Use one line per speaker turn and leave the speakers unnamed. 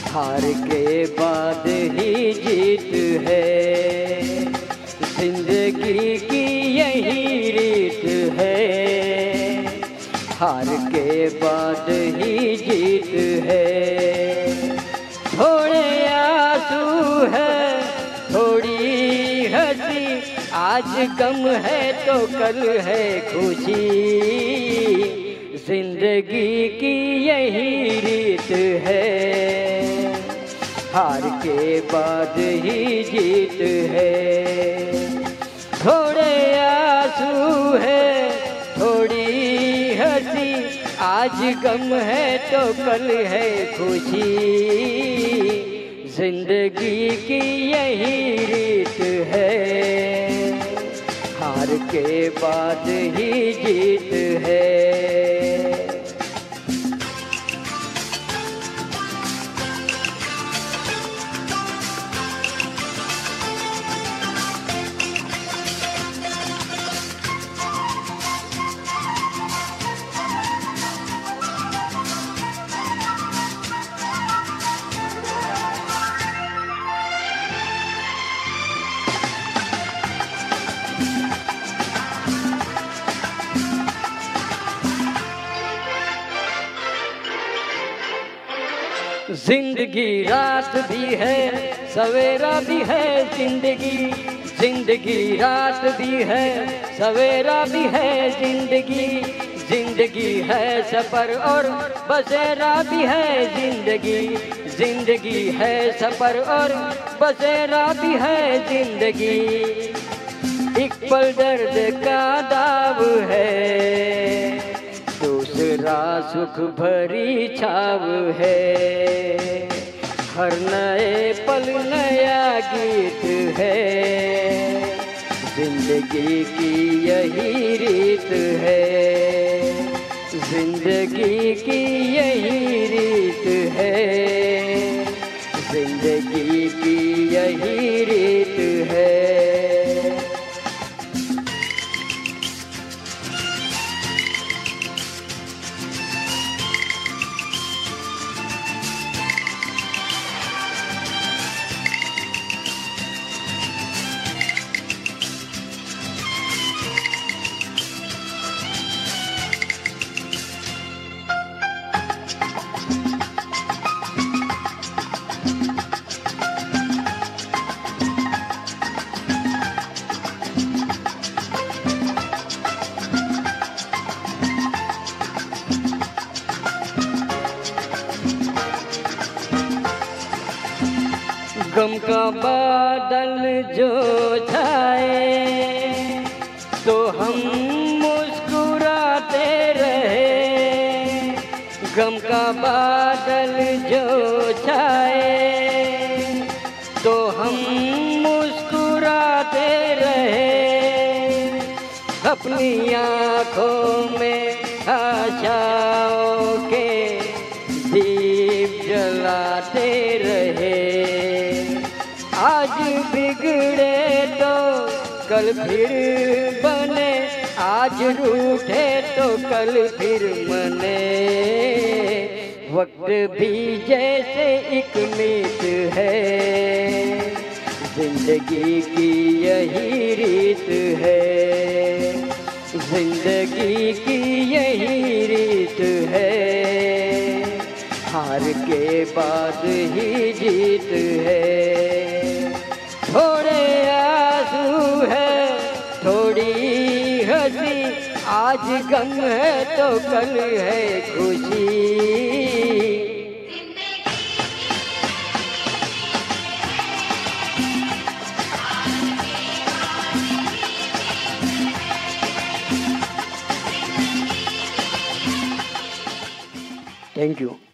हार के बाद ही जीत है, जिंदगी की यही रीत है। हार के बाद ही जीत है। थोड़े आंसू है, थोड़ी हंसी, आज गम है तो कल है खुशी। जिंदगी की यही रीत है, हार के बाद ही जीत है। थोड़े आंसू है, थोड़ी हंसी, आज गम है तो कल है खुशी। जिंदगी की यही रीत है, हार के बाद ही जीत है। जिंदगी रात भी है, सवेरा भी है। जिंदगी जिंदगी रात भी है, सवेरा भी है। जिंदगी जिंदगी है सफर और बसेरा भी है। जिंदगी जिंदगी है सफर और बसेरा भी है। जिंदगी एक पल दर्द का दाव है, दूसरा सुख भरी छाव है। हर नए पल नया गीत है, जिंदगी की यही रीत है। जिंदगी की यही रीत है, जिंदगी की यही रीत है। गम का बादल जो छाए तो हम मुस्कुराते रहे। गम का बादल जो छाए तो हम मुस्कुराते रहे। अपनी आँखों में आशाओं के दीप जलाते रहे। आज बिगड़े तो कल फिर बने, आज रूठे तो कल फिर मने। वक्त भी जैसे एक मीत है, जिंदगी की यही रीत है। जिंदगी की यही रीत है, हार के बाद ही जीत है। थोड़े आंसू है, थोड़ी हंसी, आज गम है तो कल है खुशी। Thank you.